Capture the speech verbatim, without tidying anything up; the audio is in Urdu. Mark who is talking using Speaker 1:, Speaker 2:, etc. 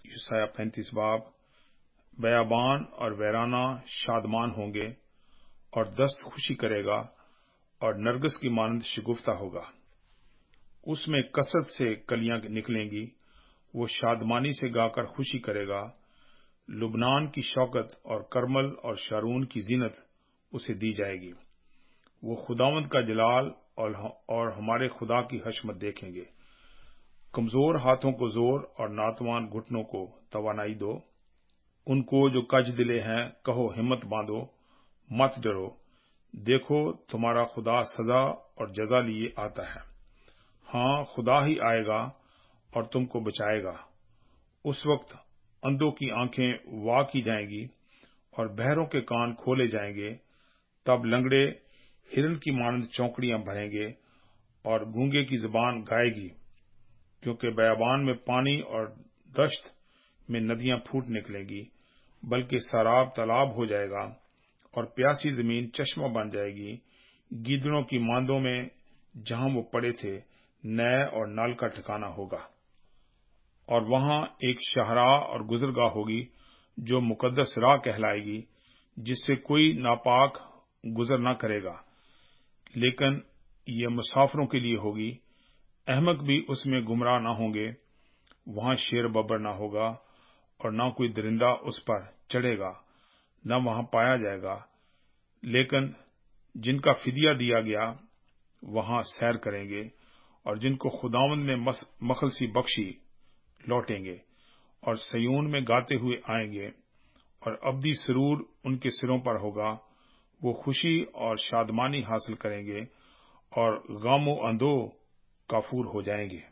Speaker 1: یسایہ پینتیس باب، بیابان اور ویرانہ شادمان ہوں گے اور دست خوشی کرے گا اور نرگس کی مانند شگفتہ ہوگا۔ اس میں کثرت سے کلیاں نکلیں گی، وہ شادمانی سے گا کر خوشی کرے گا۔ لبنان کی شوکت اور کرمل اور شارون کی زینت اسے دی جائے گی۔ وہ خداوند کا جلال اور ہمارے خدا کی حشمت دیکھیں گے۔ کمزور ہاتھوں کو زور اور ناتوان گھٹنوں کو توانائی دو۔ ان کو جو کج دلے ہیں کہو ہمت باندھو، مت ڈرو، دیکھو تمہارا خدا سزا اور جزا لیے آتا ہے۔ ہاں، خدا ہی آئے گا اور تم کو بچائے گا۔ اس وقت اندھوں کی آنکھیں وا کی جائیں گی اور بہروں کے کان کھولے جائیں گے۔ تب لنگڑے ہرن کی مانند چونکڑیاں بھریں گے اور گونگے کی زبان گائے گی، کیونکہ بیابان میں پانی اور دشت میں ندیاں پھوٹ نکلیں گی، بلکہ سراب تالاب ہو جائے گا اور پیاسی زمین چشمہ بن جائے گی۔ گیدڑوں کی ماندوں میں جہاں وہ پڑے تھے نئے اور نل کا ٹھکانہ ہوگا، اور وہاں ایک شاہراہ اور گزرگاہ ہوگی جو مقدس راہ کہلائے گی، جس سے کوئی ناپاک گزر نہ کرے گا، لیکن یہ مسافروں کے لیے ہوگی۔ احمق بھی اس میں گمراہ نہ ہوں گے۔ وہاں شیر ببر نہ ہوگا اور نہ کوئی درندہ اس پر چڑھے گا، نہ وہاں پایا جائے گا، لیکن جن کا فدیہ دیا گیا وہاں سیر کریں گے، اور جن کو خداوند نے مخلصی بخشی لوٹیں گے، اور سیون میں گاتے ہوئے آئیں گے، اور ابدی سرور ان کے سروں پر ہوگا۔ وہ خوشی اور شادمانی حاصل کریں گے اور غم و اندوہ کافور ہو جائیں گے۔